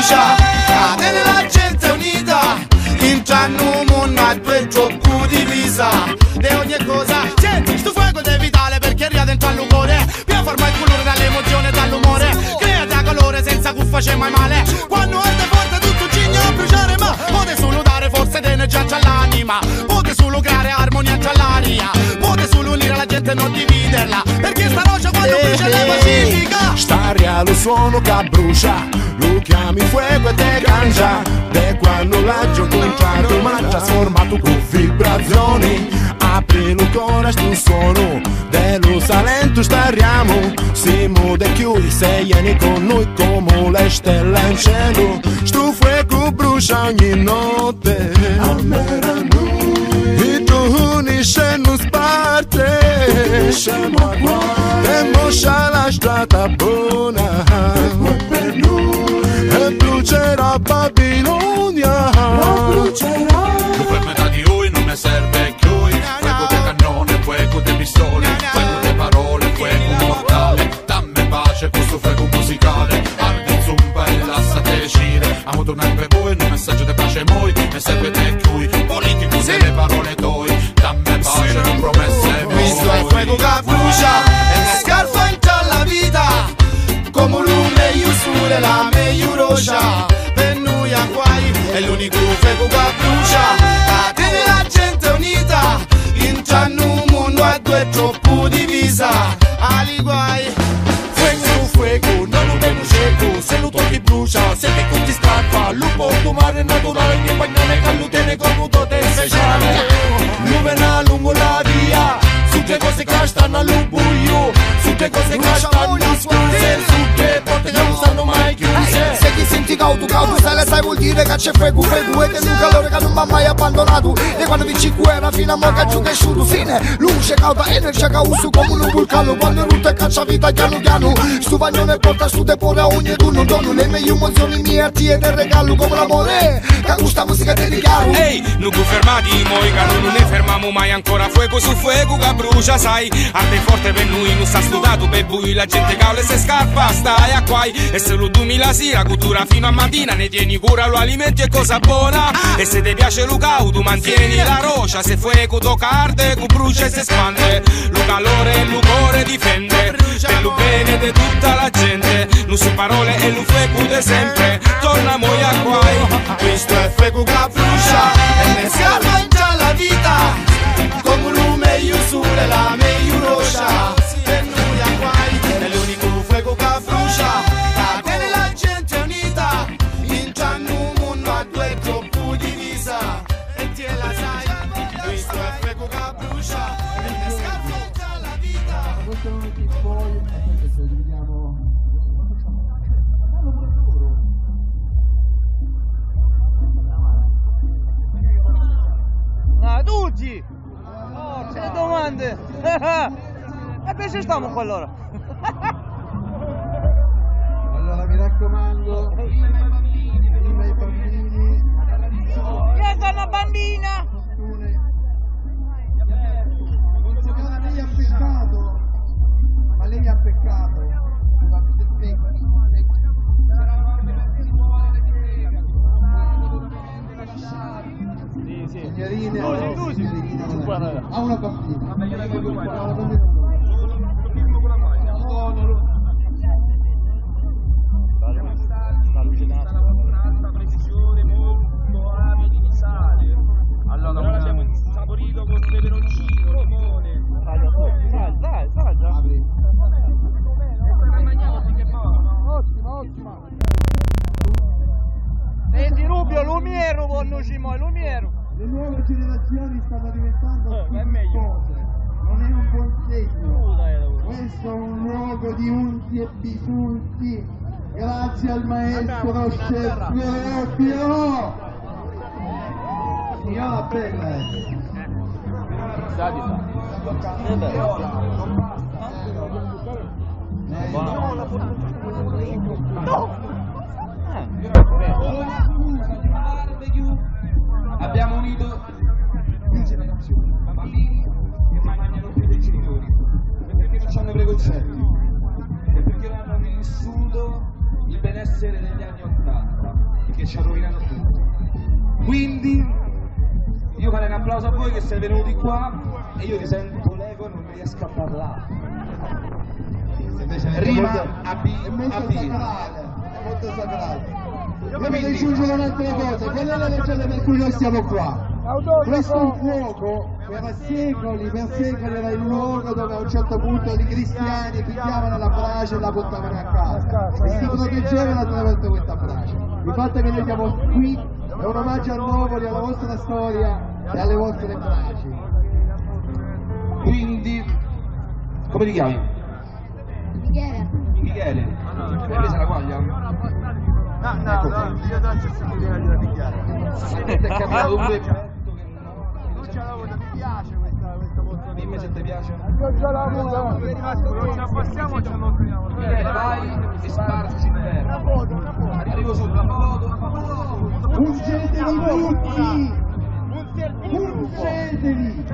brucia, cadere la gente unita, intranno mondo a due troppo divisa. De ogni cosa, senti, sto fuoco è vitale perché ria dentro al cuore, per formare il colore dall'emozione e dall'umore, crea da calore senza che faccia mai male. Quando arde forte tutto cigno a bruciare, ma pote solo dare forza ed energia all'anima, pote solo creare armonia tra l'aria, pote solo unire la gente e non dividerla, perché sta roccia quando brucia è pacifica. Staria lo suono che brucia, lo chiami fuoco e te cangia, de quando la gioco entrato ma trasformato con vibrazioni, apri lo cuore sto suono, dello salento stariamo, siamo de chiudi, sei vieni con noi come le stelle in cielo, sto fuoco brucia ogni notte, almeno noi, e tu unisce non sparte, siamo qua, e moscia la strada buona, per noi, e brucerà Babilonia, brucerà. Per metà di voi non ne serve più, fuoco de cannone, fuoco de pistole, fuoco de parole, fuoco mortale, dammi pace questo fuoco musicale, arde zumba e lasciate scire, amo tornare per voi, un messaggio di pace moi, ne serve te chiui, politico se le parole toi, dammi pace, non promesse voi. Questo è il fuoco che brucia, e la scarpa entra alla vita, come l'ume usure la meglio rocia, per noi a guai, è l'unico fuoco che brucia, cadere la gente unita, intranno un mondo a due troppo divisa, ali guai. Fuego, fuego, non lo vedo cieco, se lo tocchi brucia, se ti conti scappa, lupo, tu mare naturale, mio bagnone, callutene, cornuto te speciale, luvena lungo la via, su che cose che stanno al buio, su che cose che stanno nascose, su che porte che non stanno mai chiuse. Se ti senti cauto, sai le sai vuol dire che c'è fuego, fuego, e che un calore che non mi ha mai abbandonato, e quando vinci guerra fino a mo' che giù che sciuto, fine, luce cauta, energia che uso come un vulcano, quando rutta e caccia vita piano piano, stu bagnone porta stu depore a ogni turno, dono le mie emozioni mie arti e del regalo come l'amore, che questa musica ti dichiaro. Ehi, non fermati, moi caro, non ne fermiamo mai ancora, fuoco su fuoco che brucia, sai, arte forte per noi, non sta studato per voi, la gente cavolo e se scarpa, stai a quai, e se lo 2000 sera, cultura fino a mattina, ne tieni cura, lo alimenti e cosa buona, e se ti piace lo cauto, mantieni la roccia, se fuoco tocca arde, che brucia e si espande, lo calore e lo cuore difende, per lo bene di tutta la gente, non su parole e lo fuoco di sempre, torna moi a guai, Questo è fuoco che brucia, e ne scarpa entra la vita, come l'ume usure la meglio rocia, per noi a guai, è l'unico fuoco che brucia, cadere la gente unita, intranno un mondo a due troppo divisa, e te la sai, questo è fuoco che brucia, e ne scarpa entra la vita. No, tutti! Oh, c'è le domande! E pensi stiamo qua allora? Allora mi raccomando, prima i bambini, Io sono una bambina! lei ha peccato, ma lei ha peccato. Signorine, ha una bambina. Precisione molto abili di sale. Allora abbiamo saporito con peperoncino, limone. Dai, già! Apri. Ottima! Senti Rubio, Lumiero, buonissimo, Lumiero! Le nuove generazioni stanno diventando è meglio. cose. Non è un buon segno. Questo è un luogo di unti e bisulti. Grazie al maestro chef Piero. Signora bella. Abbiamo unito più generazioni, bambini che mai mangiano più dei genitori, e perché non hanno preconcetti, e perché non hanno vissuto il benessere degli anni '80. che ci ha rovinato tutti. Quindi io farei un applauso a voi che siete venuti qua e io risento l'ego e non riesco a parlare. Rima a B. È molto sacrale, è molto sacrale. Io mi aggiungere un'altra cosa, qual è la ragione per cui noi siamo qua? Questo è un fuoco per secoli era il luogo dove a un certo punto i cristiani picchiavano la brace e la portavano a casa e si proteggevano attraverso questa brace. Il fatto che noi siamo qui è un omaggio a Novoli, alla vostra storia e alle vostre braci. Quindi, come ti chiami? Michele. Hai preso la quaglia? No, io non ci sono da picchiare. È cambiato pure il petto che non ce l'ho avuto, mi piace questa moto. Dimmi se ti piace. Non ce l'ho avuto, non ci abbassiamo e ci allontaniamo. Michele, vai e spargi in terra. Arrivo sotto la foto. Ungetevi tutti! Ungetevi!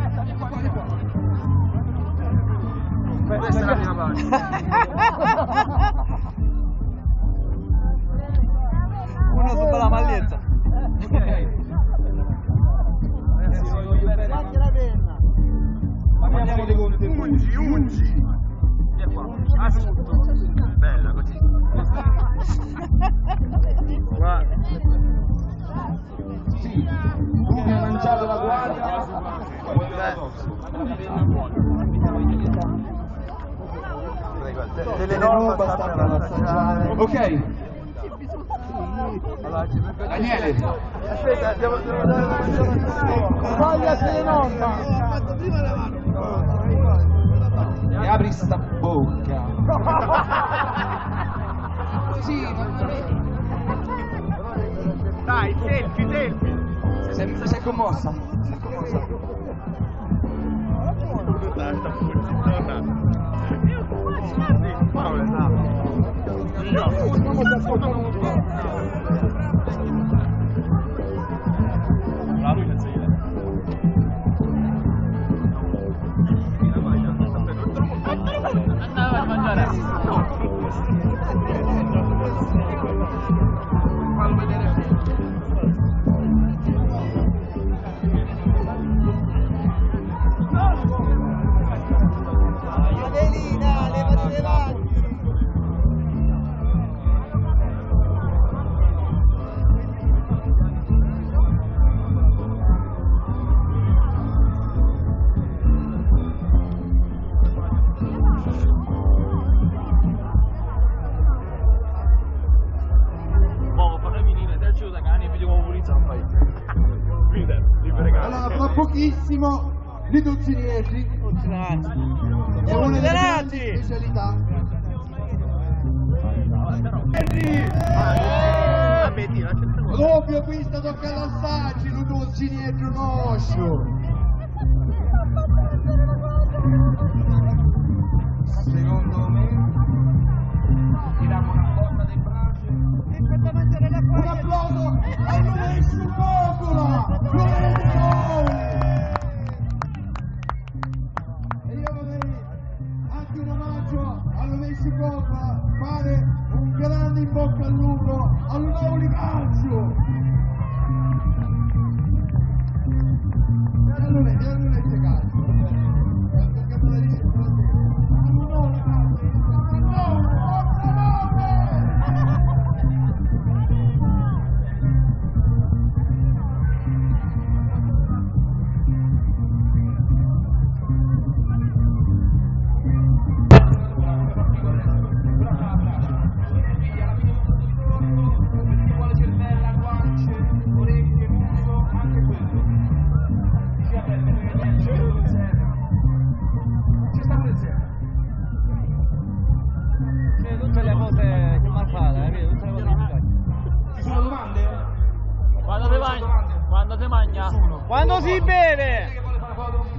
Questa è la mia parte. Uno sopra la maglietta. Ma parliamo dei contenuti. Ungi. Via qua. Ah, tutto. Bella così. Guarda. Sì, tu mi hai mangiato la guardia. Delle roba sta per assaggiare. Ok. Daniele. Aspetta, devo dare sbagliate nonna. E apri sta bocca. Sì, Dai, selfie. si è commossa. La luce c'è. Andava a mangiare. Fallo vedere. Adelina, levati. Allora, fra pochissimo, Lido Cinieri è una delle grandi specialità. Ovvio, qui sta toccando assaggi, Lido Cinieri conosco. Secondo me tiriamo una botta dei bracci. Un applauso a Lorenzo Coppola! Lorenzo! E io vorrei anche un omaggio a Lorenzo Coppola, fare un grande in bocca al lupo al Napoli Calcio! E a Lorenzo Calcio! Perché me la dice Napoli Calcio! Tutte le cose che mi fate, tutte le cose. Ci sono domande? Quando si mangia? Quando si beve! Chi è che vuole fare la foto?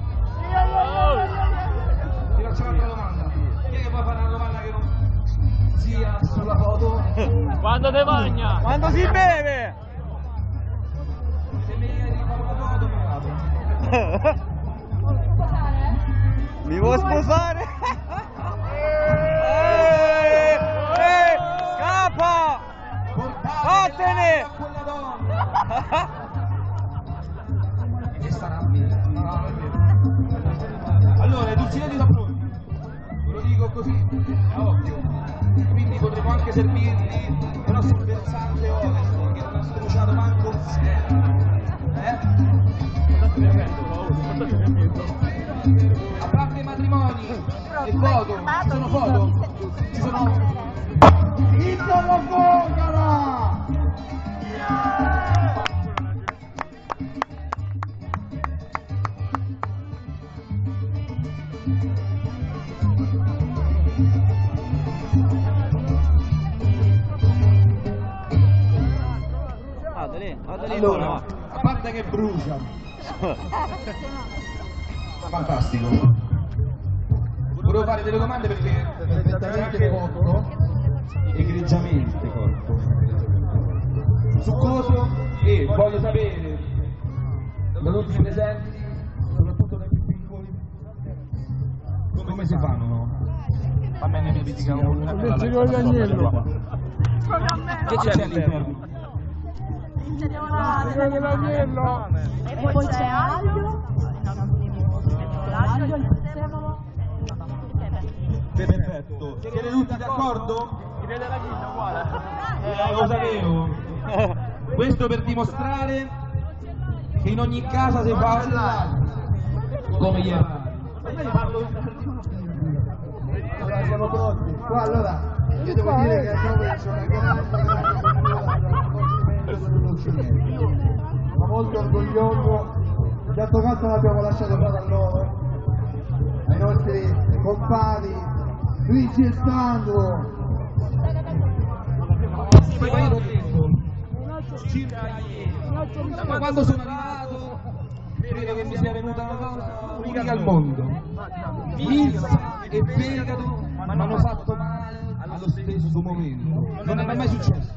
Ti faccio un'altra domanda. Chi è che vuole fare una domanda che non sia sulla foto? Quando si mangia? Quando si beve! Se mi viene di fare una foto mi apro. Mi vuoi sposare? Scappa! Vattene! E sarà allora, i dulcinetti sono pronti, ve lo dico così, a occhio, quindi potremo anche servirli, però sul versante ovest, che non ha scrociato manco un a parte i matrimoni e foto, ci sono foto? Ci sono... Inizia la vocala! Allora, a parte che brucia, fantastico. Volevo fare delle domande perché perfettamente cotto, egregiamente cotto, succoso, e voglio sapere da tutti i presenti, soprattutto dai più piccoli, come si fanno, no? A me ne pizzica una che c'è all'interno? E poi c'è aglio, l'aglio, il prezzemolo. Perfetto, siete tutti d'accordo? Lo sapevo. Questo per dimostrare che in ogni casa si fa come gli Allora, siamo pronti. Qua allora, io devo dire che a Giove c'è una sono molto orgoglioso, già toccato l'abbiamo lasciato fare a loro, ai nostri compari Luigi e Sandro. Da quando sono arrivato credo che mi sia venuta una cosa unica al mondo. Pizza e fegato mi hanno fatto male allo stesso momento, non è mai successo.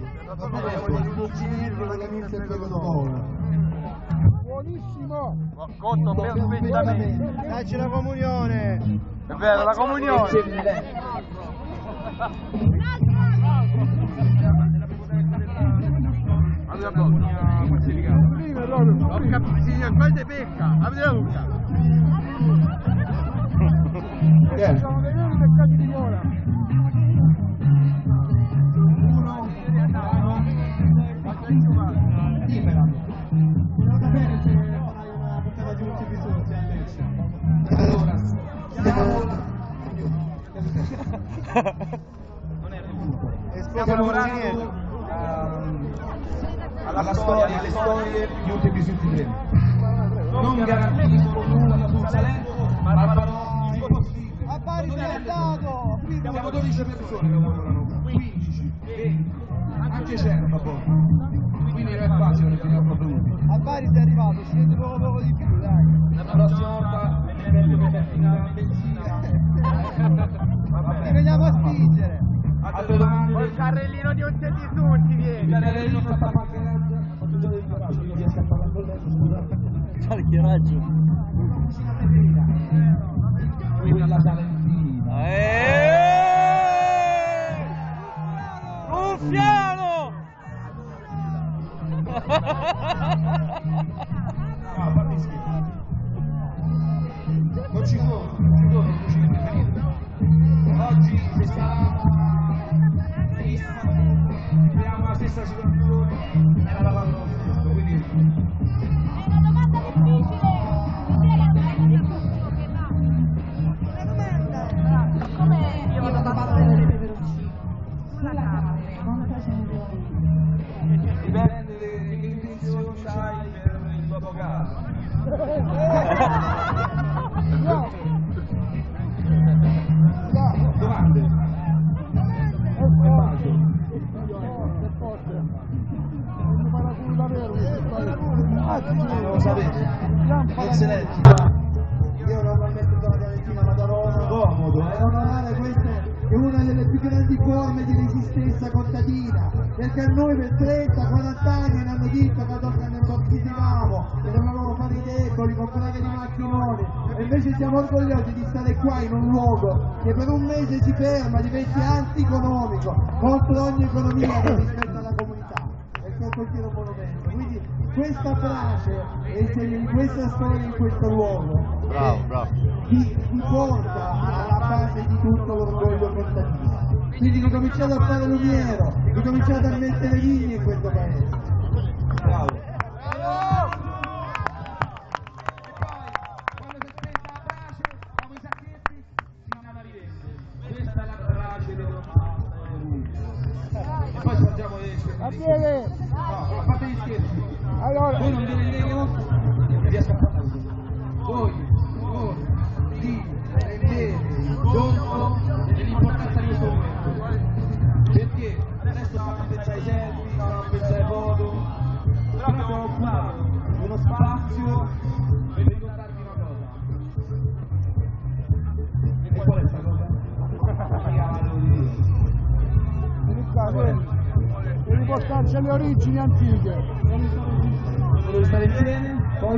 Buonissimo! Cotto perfettamente. Dacci la comunione. È vero, la comunione. Quante pecca, avete Luca. Sono dei veri peccati di gola. Dimmela. Non sapere se farai una puntata di ultimi episodi invece. Allora, stiamo lavorando alla storia, alle storie di ultimi episodi 3. Non garantisco nulla sul talento, ma farò il possibile. a Bari sei andato! Siamo 12 persone che lavorano, 15, 20, anche Cerno poi. Quindi non è facile perché ne ho proprio uno. A Bari sei arrivato, scende poco di più, dai! La prossima volta mi prendo per finire benzina. Ti veniamo a spingere! Altre domande? Il carrellino di Onzetti tutti vieni! Il carrellino sta a parcheggio. Quanto giorno di garage? Io riesco a parlare con lei, scusate. Parcheggio! Quella Salentina. Ruffiano! No, fammi schifo. Non ci sono il cucine preferito. Oggi si sta abbiamo la stessa situazione e la lavano lo stesso, quindi Come io vado da battere le peperoncini sulla carne, quanta ce ne vuoi? dipende che intenzioni hai per il dopo casa. Domande? Non lo sapete? Eccellenza. Io normalmente sono da Valentina Madarona, Comodo, per onorare questa che è una delle più grandi forme di resistenza contadina, perché a noi per 30-40 anni ne hanno detto che ne imbottisivamo, che dovevamo fare i deboli con freghe di macchinoni, e invece siamo orgogliosi di stare qua in un luogo che per un mese si ferma, diventa anti-economico, contro ogni economia che rispetta la comunità, perché costruire un monumento. Quindi questa frase è inserita in questa storia, in questo luogo. Bravo. Ti porta alla base di tutto l'orgoglio contadino. Quindi ricominciate a fare l'umiero, ricominciate a mettere vigne in questo paese. Bravo. Gabriele! No, a parte gli scherzi. Allora, Voi non vi rendevo e riesco a parlare. Voi non vi rendete conto dell'importanza di questo momento. Perché adesso stiamo a pensare ai selfie, stiamo a pensare ai foto, però abbiamo occupato uno spazio per ricordarvi una cosa. E qual è questa cosa? devi portarci alle origini antiche. Devi stare insieme, poi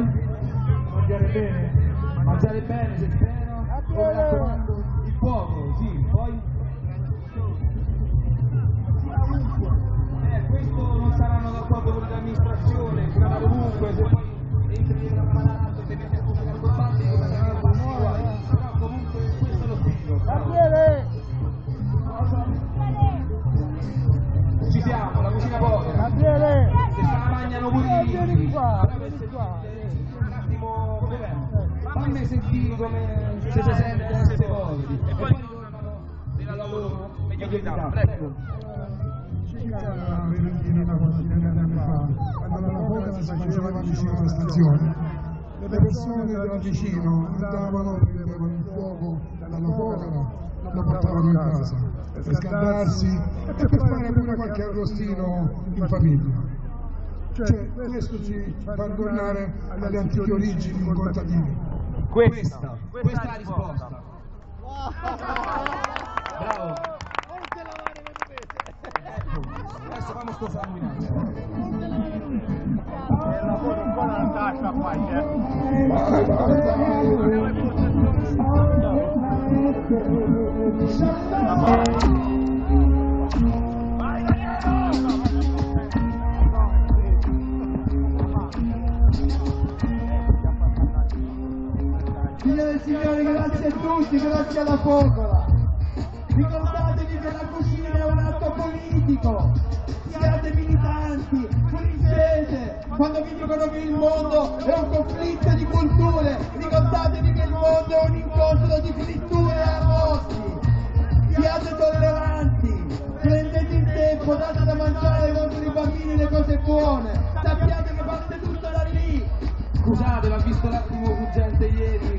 mangiare bene se spero, mi raccomando, il fuoco, sì, poi questo non saranno d'accordo con l'amministrazione, sarà ovunque, se poi entri in una palazzo e ti metti a cucinare col pazzo, però comunque questo è lo spirito. Gabriele! Ci siamo, la cucina povera. Gabriele! Se se la mangiano pure Vieni qua, vieni qua. un attimo, fammi sentire come se si sente essere poveri. E poi ritornano nella loro mediocrità. Prego. Una verentina una quantina di anni fa, quando la foca si faceva vicino alla stazione. Le persone da vicino andavano, prendevano il fuoco dalla foca, lo portavano in casa per scaldarsi e per fare pure qualche arrostino in famiglia. Cioè, questo ci fa tornare alle antiche origini contadine. Questa è la risposta. Bravo. Ecco, adesso fammi sto sanguinaggio. Signore e signori, grazie a tutti, grazie alla focola. Ricordatevi che la cucina è un atto politico. Siate militanti, friggete. Quando vi dicono che il mondo è un conflitto di culture, ricordatevi che il mondo è un incontro di fritture e arrosti. Siate tolleranti, prendete il tempo, date da mangiare ai vostri bambini le cose buone. Sappiate che parte tutto da lì. Scusate, l'ho visto l'attimo fuggente ieri.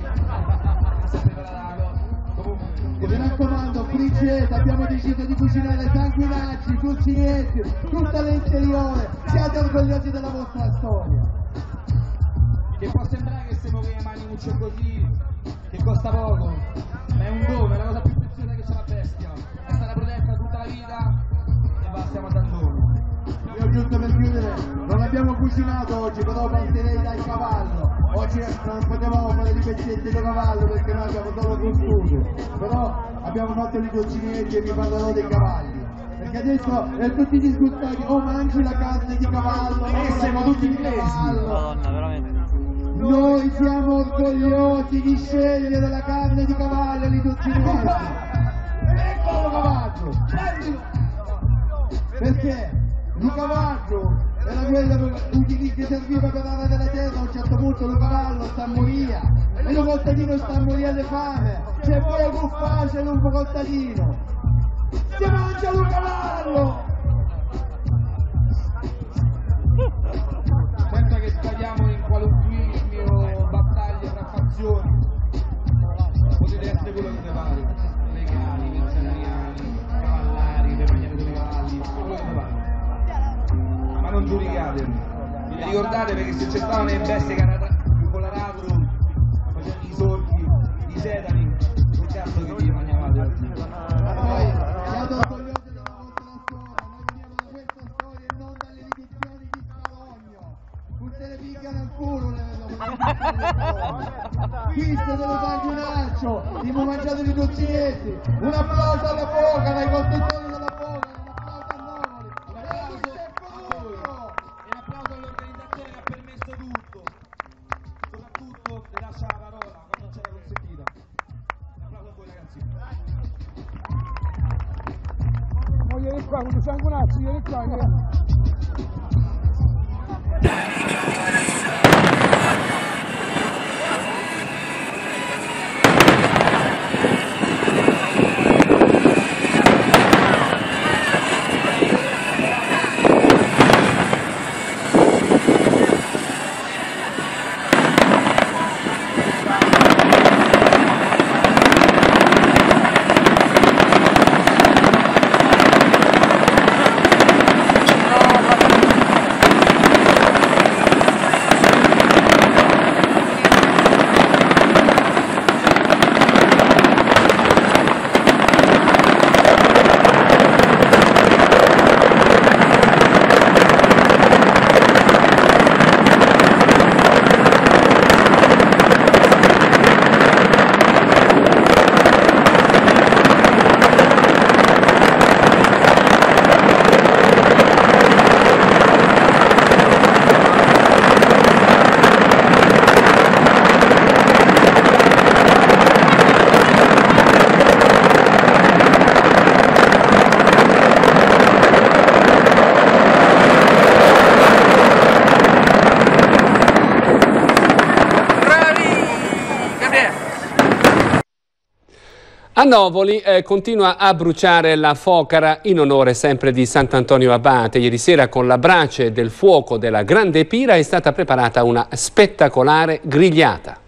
E mi raccomando, friggete, abbiamo deciso di cucinare sanguinacci, pulcinetti, tutta l'interiore, siate orgogliosi della vostra storia. Che può sembrare che se muove le mani mucce così, che costa poco, ma è un dono, è la cosa più preziosa che c'è la bestia. È stata protetta tutta la vita e va, stiamo a dar dono. Io giusto per chiudere, non abbiamo cucinato oggi, però partirei dal cavallo. Oggi non potevamo fare le pezzetti di cavallo perché noi abbiamo solo costruito, però abbiamo fatto i dolcinetti e vi parlerò dei cavalli. Perché adesso tutti disgustati, oh mangi la carne di cavallo, siamo tutti inglesi. Madonna, veramente. Noi siamo orgogliosi di scegliere la carne di cavallo e i dolcinetti. Eccolo cavallo! Perché? Il cavallo era quello che serviva per la della terra, a un certo punto il cavallo sta a morire e il contadino sta a morire alle fame. Se vuoi a buffare c'è un contadino, si mangia il cavallo! Senza che scadiamo in qualunquismi o battaglie tra fazioni, potete essere quello che ne pare, legali, vegetariani, cavallari, le maniere dei cavalli, quello che ne pare. Ma non giudicate, vi ricordate perché se c'è stavano le bestie con l'aratro, facendo i sorchi, i sedani, che cazzo che vi mangiavate oggi? Siate orgogliosi della vostra storia, noi veniamo da questa storia e non dalle riduzioni di Scalogno. Tutte le picchiano al culo le Visto dello sanguinaccio, abbiamo mangiato i dolcinetti. Un applauso alla foca, dai costruttori della foca, un applauso a Novoli. vieni qua, quando sanguinazzi, vieni qua, vieni. A Novoli continua a bruciare la focara in onore sempre di Sant'Antonio Abate. Ieri sera con la brace del fuoco della Grande Pira è stata preparata una spettacolare grigliata.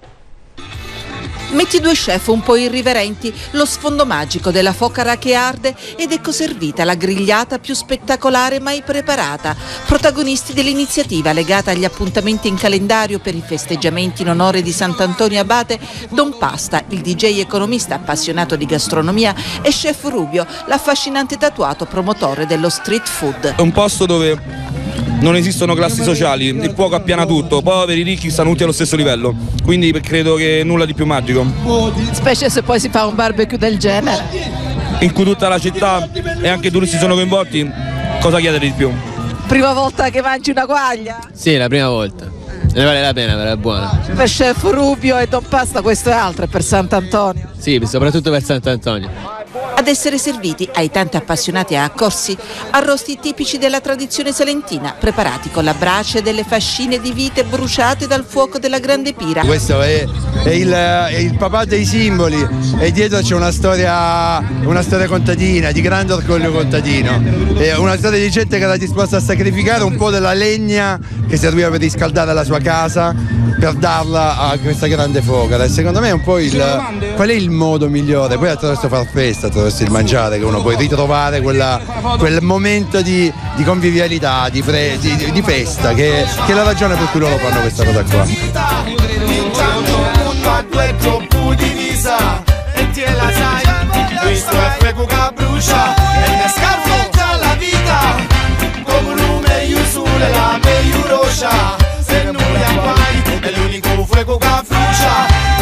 Metti due chef un po' irriverenti, lo sfondo magico della focara che arde ed ecco servita la grigliata più spettacolare mai preparata. Protagonisti dell'iniziativa legata agli appuntamenti in calendario per i festeggiamenti in onore di Sant'Antonio Abate, Don Pasta, il DJ economista appassionato di gastronomia, e Chef Rubio, l'affascinante tatuato promotore dello street food. È un posto dove non esistono classi sociali, il fuoco appiana tutto, poveri, ricchi stanno tutti allo stesso livello, quindi credo che nulla di più magico. Specie se poi si fa un barbecue del genere. In cui tutta la città e anche i turisti sono coinvolti, cosa chiedere di più? Prima volta che mangi una quaglia? Sì, la prima volta. Ne vale la pena, però è buona. Per Chef Rubio e Don Pasta questo è altro, è per Sant'Antonio. Sì, soprattutto per Sant'Antonio. Ad essere serviti ai tanti appassionati a accorsi arrosti tipici della tradizione salentina, preparati con la brace delle fascine di vite bruciate dal fuoco della Grande Pira. Questo è il papà dei simboli e dietro c'è una storia contadina, di grande orgoglio contadino. È una storia di gente che era disposta a sacrificare un po' della legna che serviva per riscaldare la sua casa per darla a questa grande focara. E secondo me è un po' qual è il modo migliore? Poi attraverso far festa, attraverso il mangiare, che uno può ritrovare quel momento di convivialità, di festa, che è la ragione per cui loro fanno questa cosa qua. Due troppo divisa e te la sai, questo è fuoco che brucia e ne scarfa la vita come un lume io sole la meglio rossa se non la fai è l'unico fuoco che brucia